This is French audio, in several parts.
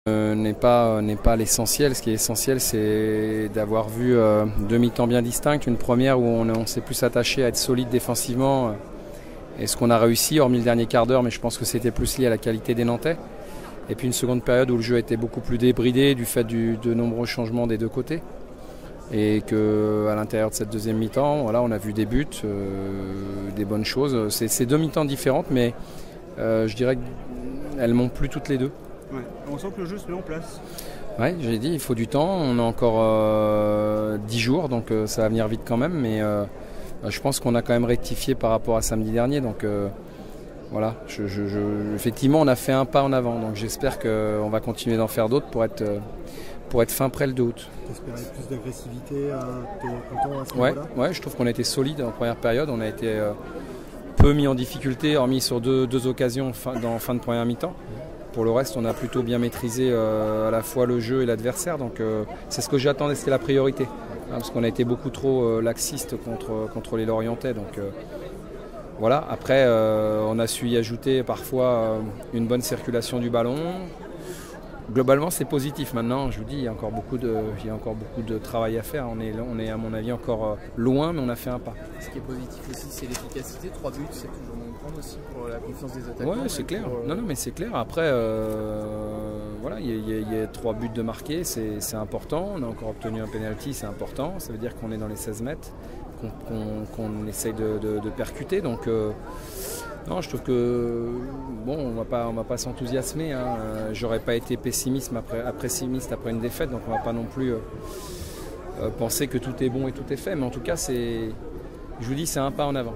N'est pas l'essentiel. Ce qui est essentiel, c'est d'avoir vu deux mi-temps bien distinctes. Une première où on s'est plus attaché à être solide défensivement, et ce qu'on a réussi, hormis le dernier quart d'heure, mais je pense que c'était plus lié à la qualité des Nantais. Et puis une seconde période où le jeu était beaucoup plus débridé du fait de nombreux changements des deux côtés. Et qu'à l'intérieur de cette deuxième mi-temps, voilà, on a vu des buts, des bonnes choses. C'est deux mi-temps différentes, mais je dirais qu'elles m'ont plu toutes les deux. Ouais. On sent que le jeu se met en place. Oui, j'ai dit, il faut du temps. On a encore 10 jours, donc ça va venir vite quand même. Mais je pense qu'on a quand même rectifié par rapport à samedi dernier. Donc voilà, effectivement, on a fait un pas en avant. Donc j'espère qu'on va continuer d'en faire d'autres pour être fin près le 2 août. T'espérais plus d'agressivité, t'es content à ce moment-là ? Ouais, je trouve qu'on a été solide en première période. On a été peu mis en difficulté, hormis sur deux occasions en fin de première mi-temps. Pour le reste, on a plutôt bien maîtrisé à la fois le jeu et l'adversaire. Donc c'est ce que j'attendais, c'était la priorité. Parce qu'on a été beaucoup trop laxiste contre les Lorientais. Donc voilà, après on a su y ajouter parfois une bonne circulation du ballon. Globalement, c'est positif. Maintenant, je vous dis, il y a encore beaucoup de travail à faire. On est à mon avis encore loin, mais on a fait un pas. Ce qui est positif aussi, c'est l'efficacité. 3 buts, c'est toujours bon de prendre aussi pour la confiance des attaquants. Oui, c'est clair. Non, mais c'est clair. Après, voilà, il y a 3 buts de marqués, c'est important. On a encore obtenu un penalty, c'est important. Ça veut dire qu'on est dans les 16 mètres, qu'on essaye de percuter. Donc, non, je trouve que bon, on va pas s'enthousiasmer. Hein. J'aurais pas été pessimiste après une défaite, donc on va pas non plus penser que tout est bon et tout est fait. Mais en tout cas, je vous dis, c'est un pas en avant.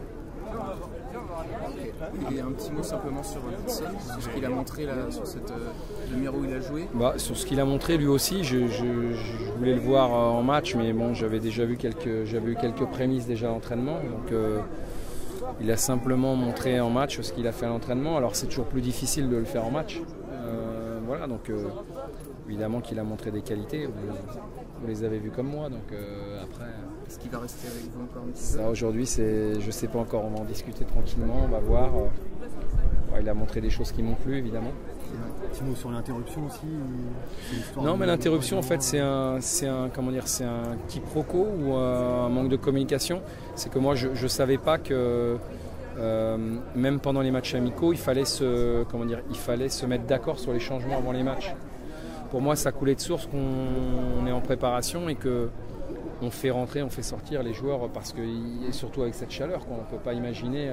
Et un petit mot simplement sur Witsel, sur ce qu'il a montré là, sur cette demi-heure où il a joué. Sur ce qu'il a montré lui aussi, je voulais le voir en match, mais bon, j'avais eu quelques prémices déjà à l'entraînement. Donc il a simplement montré en match ce qu'il a fait à l'entraînement. Alors c'est toujours plus difficile de le faire en match. Voilà, donc évidemment qu'il a montré des qualités. Vous les avez vues comme moi. Donc après. Est-ce qu'il va rester avec vous encore un petit peu ? Ça aujourd'hui, je ne sais pas encore. On va en discuter tranquillement. On va voir. Il a montré des choses qui m'ont plu, évidemment. Un petit mot sur l'interruption aussi. Non, mais l'interruption, en fait, c'est un quiproquo ou un manque de communication. C'est que moi, je ne savais pas que même pendant les matchs amicaux, il fallait se mettre d'accord sur les changements avant les matchs. Pour moi, ça coulait de source qu'on est en préparation et que on fait rentrer, on fait sortir les joueurs parce que, et surtout avec cette chaleur, on ne peut pas imaginer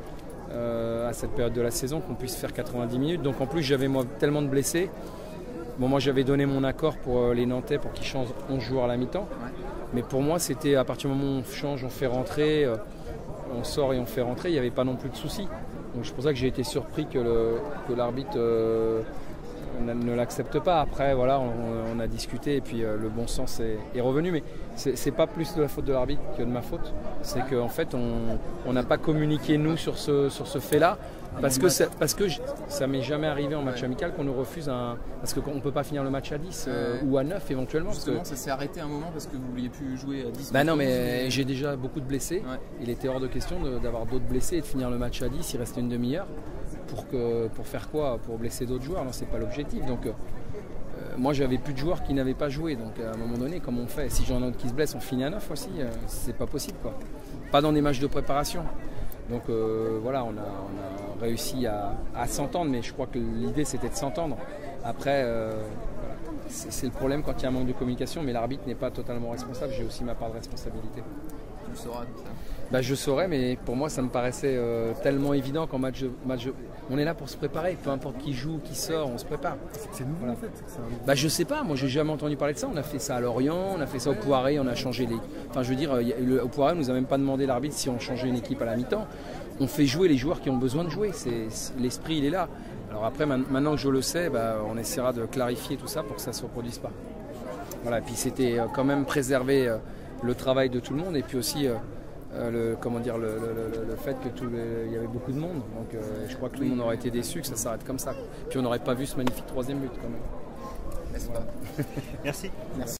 à cette période de la saison qu'on puisse faire 90 minutes. Donc en plus, j'avais tellement de blessés. Bon, moi, j'avais donné mon accord pour les Nantais pour qu'ils changent 11 joueurs à la mi-temps. Mais pour moi, c'était à partir du moment où on change, on fait rentrer, on sort et on fait rentrer, il n'y avait pas non plus de soucis. Donc c'est pour ça que j'ai été surpris que l'arbitre ne l'accepte pas. Après, voilà, on a discuté et puis le bon sens est revenu. Mais c'est pas plus de la faute de l'arbitre que de ma faute. C'est qu'en fait, on n'a pas communiqué nous sur ce fait-là. Parce que ça m'est jamais arrivé en match amical qu'on nous refuse parce qu'on ne peut pas finir le match à 10 ou à 9 éventuellement. Justement, ça s'est arrêté un moment parce que vous vouliez plus jouer à 10. Non, mais j'ai déjà beaucoup de blessés. Ouais. Il était hors de question d'avoir d'autres blessés et de finir le match à 10. Il restait une demi-heure. Pour faire quoi? Pour blesser d'autres joueurs? Non, c'est pas l'objectif. Donc moi, j'avais plus de joueurs qui n'avaient pas joué. Donc à un moment donné, comment on fait? Si j'en ai d'autres qui se blessent, on finit à 9 aussi. C'est pas possible, quoi. Pas dans des matchs de préparation. Donc voilà, on a réussi à s'entendre, mais je crois que l'idée c'était de s'entendre. Après, voilà, c'est le problème quand il y a un manque de communication, mais l'arbitre n'est pas totalement responsable, j'ai aussi ma part de responsabilité. Tu le sauras, ça. Je saurais, mais pour moi ça me paraissait tellement évident qu'en match, on est là pour se préparer, peu importe qui joue, qui sort, on se prépare. C'est nouveau en fait. Je sais pas, moi j'ai jamais entendu parler de ça. On a fait ça à Lorient, on a fait ça au Poiré, on a changé les. Enfin je veux dire, au Poiré, nous a même pas demandé l'arbitre si on changeait une équipe à la mi-temps. On fait jouer les joueurs qui ont besoin de jouer. L'esprit il est là. Alors après, maintenant que je le sais, on essaiera de clarifier tout ça pour que ça ne se reproduise pas. Voilà, et puis c'était quand même préserver le travail de tout le monde et puis aussi le fait qu'il y avait beaucoup de monde. Donc je crois que tout le monde aurait été déçu que ça s'arrête comme ça. Puis on n'aurait pas vu ce magnifique troisième but quand même. N'est-ce pas ? Merci.